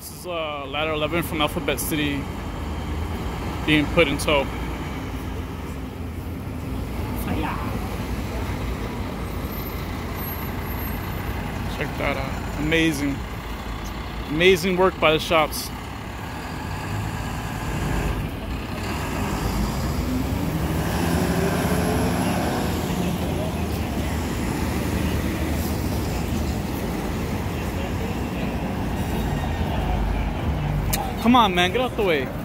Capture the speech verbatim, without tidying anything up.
This is uh, ladder eleven from Alphabet City being put in tow. Check that out. Amazing. Amazing work by the shops. Come on, man, get out the way.